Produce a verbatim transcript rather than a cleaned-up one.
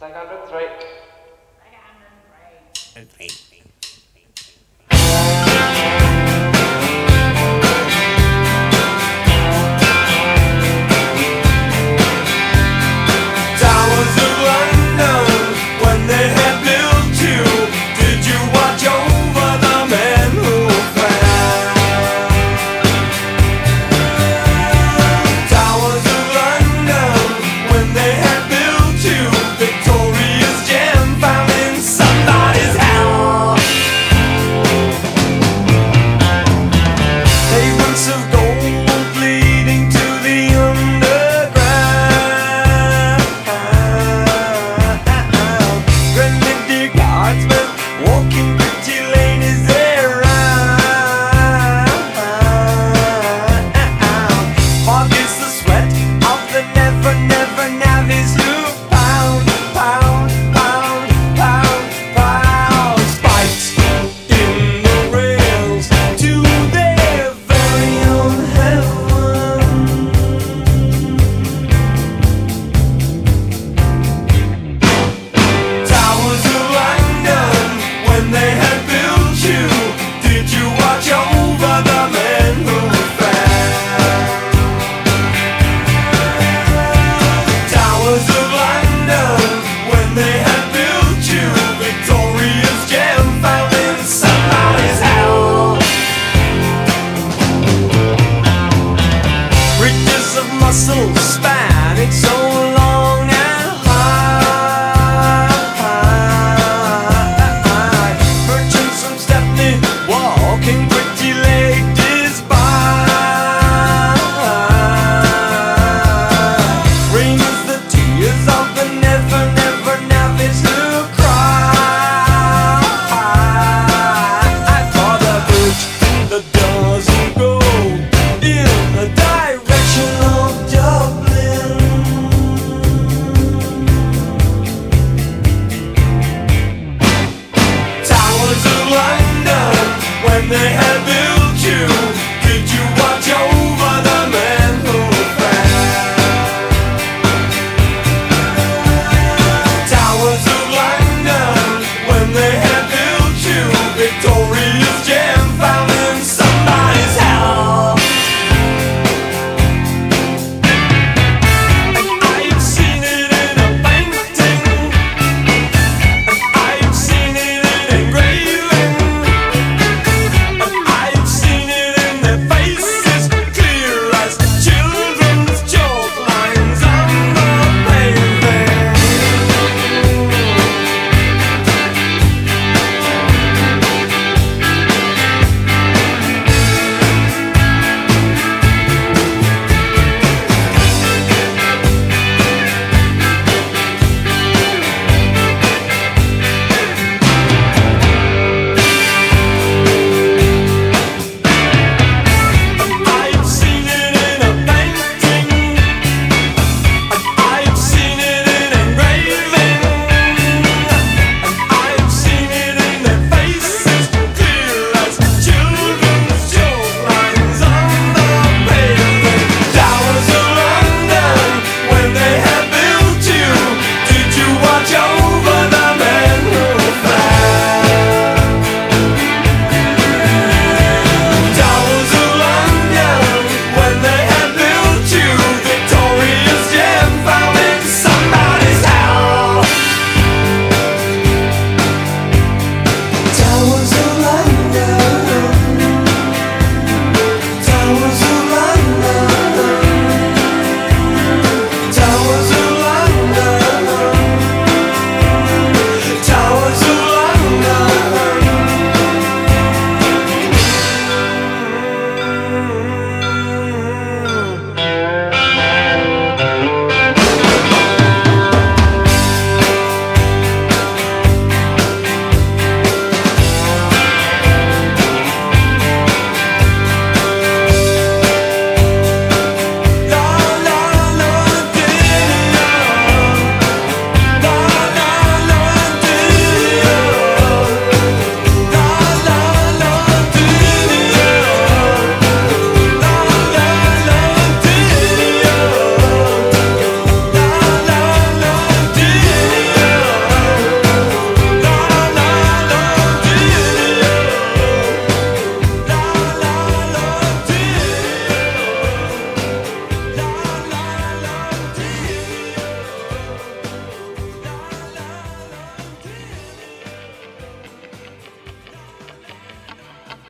Like Andrew's right. Like Andrew's right. Towers of London, when they had built you, did you watch over the men who fell? Towers of London, when they had built you, Victoria's gem found in somebody's house. Pavements of gold leading to the underground. Grenadier guardsmen walking pretty ladies around. Fog is the sweat of the never, never navvies who pound, pound, pound, pound, pound. Spikes in the rails to their very own heaven. Towers of London, when they had built you, did you watch over the men who fell? Towers of London, when they had built you, Victoria's gem found in somebody's house. Bridges of muscle span